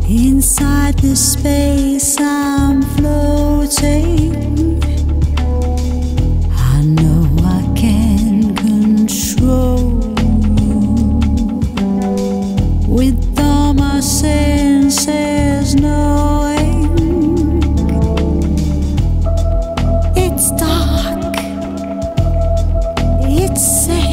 Inside the space I'm floating, I know I can control with all my senses knowing it's dark, it's safe.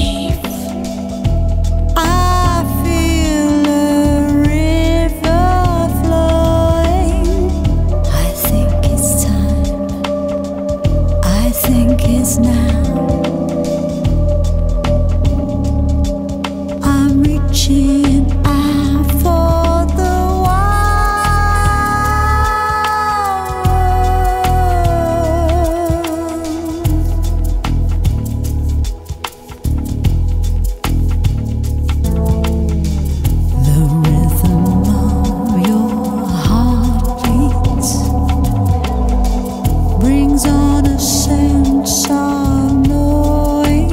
Now I'm reaching out for the The rhythm of your heartbeat brings on a sense of knowing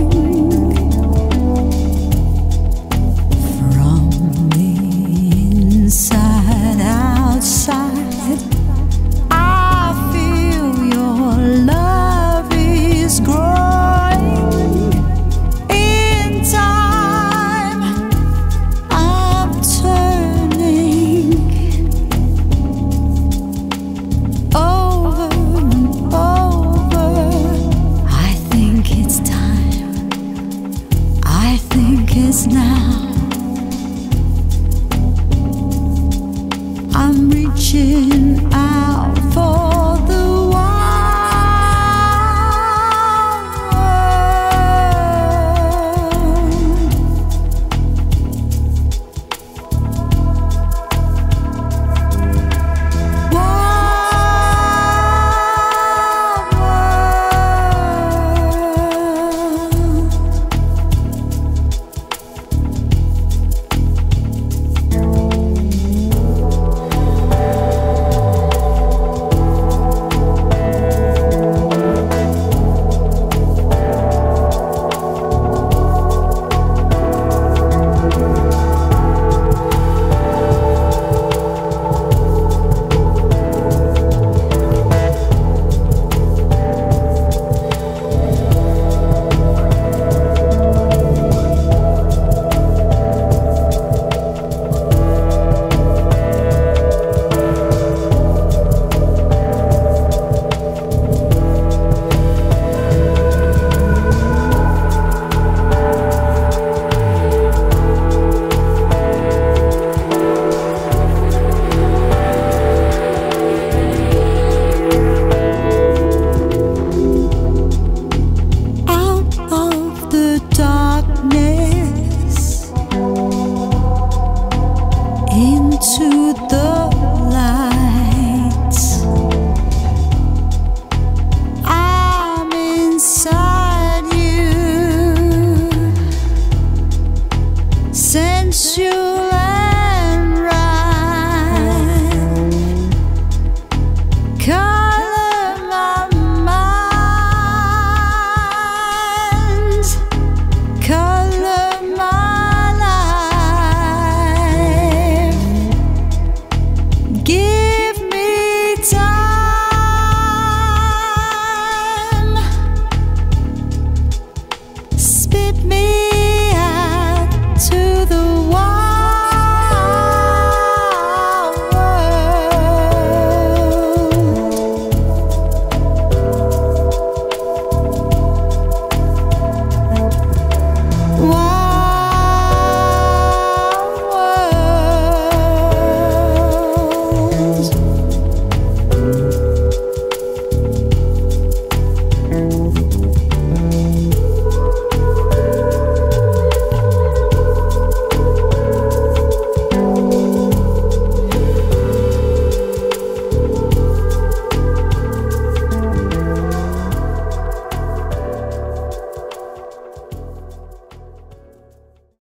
from the inside outside. I feel your love is growing. In time I'm turning over and over. I think it's time, I think it's now. I'm reaching